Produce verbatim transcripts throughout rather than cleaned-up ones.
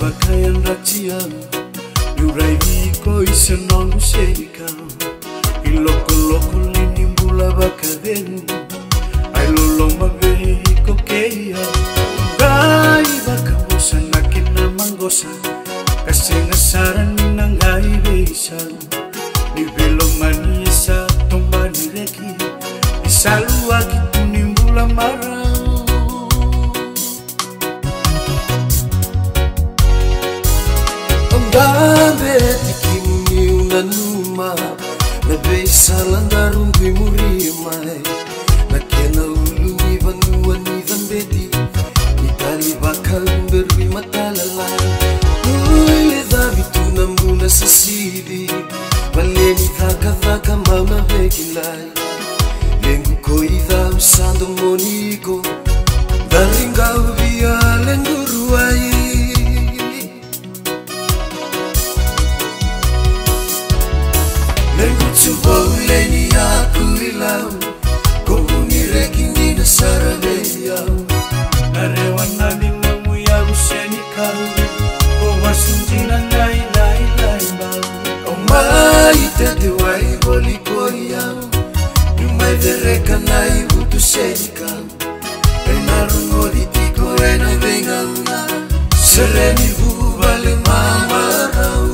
makayan racian Yurai viko isenong musika Iloko loko linimbula bakadenu Ay loloma vehiko keia Gai baka bosa nakina manggosa Kasi ngasaran ninangai beisan Ni velomania sa tombani reki Isalu akitu nimbula marau Dambe tikimuni unanuma Na beisa landarun dui murimai Na kena ulu ivanua ni dambeti Itali bakal berwi matalalai Uile dhabitu namuna sasidi Valeni thaka thaka mauna vekilai Lengu koidha usando moniko Daringa uvia lenguruai Subuleni aku ilau Komuni rekini na sarabeyau Narewana limamu ya useni kau O masunjina nai nai nai bau O mai tete wai boli koyau Numai dereka nai butu seni kau Enarungo ditiko ena vengauna Sereni bubale mamarau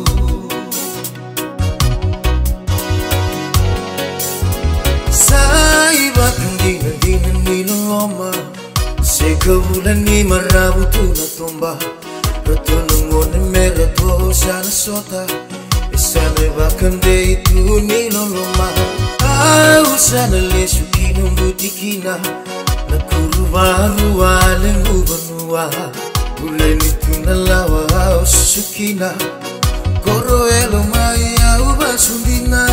Dina dina nilo loma Seka bulan ni marabutu na tomba Rato nangone mera to sana sota Isane bakande itu nilo loma Au sana lesu kinum butikina Nakuru varu wale ngubanua Buleni tunalawa au sukina Koro elo mai au basundina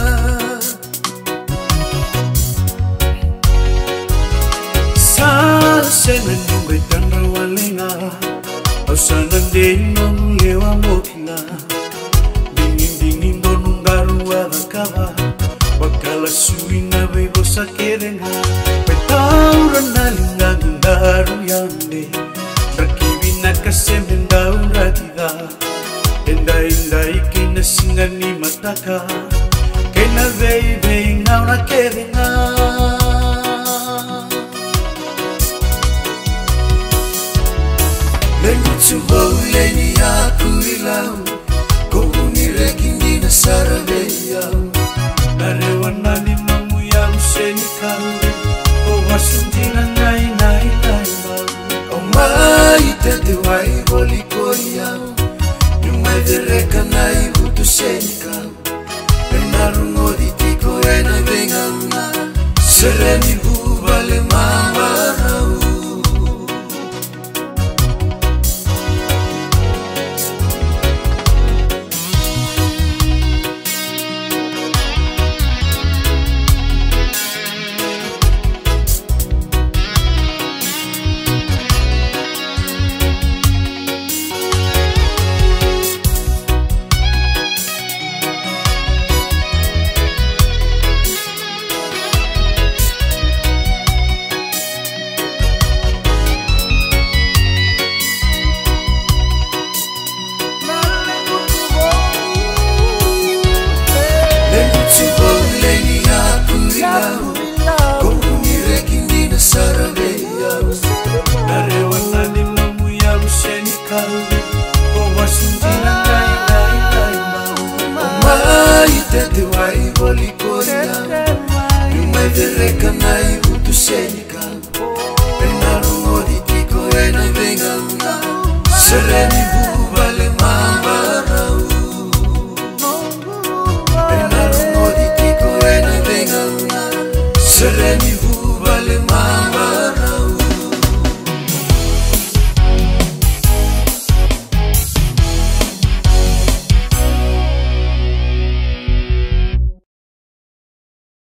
Sena nimbe tandra walenga Ausana ndeno lewa mokina Dingin dingin donung garu wadakaba Wakala suina bebo sakerenga Petaura nalinga gundaru yande Rakibina kasemenda uratida Enda enda ikina singa ni mataka Kena vei vei ngauna kerenga Lengu subuleni aku ilau Komuni rekini na sarabeyau Narewana limamu ya useni kau O masunjina nai nai nai bau O mai tete wai boli koyau Numai dereka nai butu seni kau Enarungo ditiko ena vengauna Sereni bubale mamarau Tete wai boli koyau Numai dereka nai butu seni kau Enarungo ditiko ena vengauna Sereni bubale mamarau Enarungo ditiko ena vengauna Sereni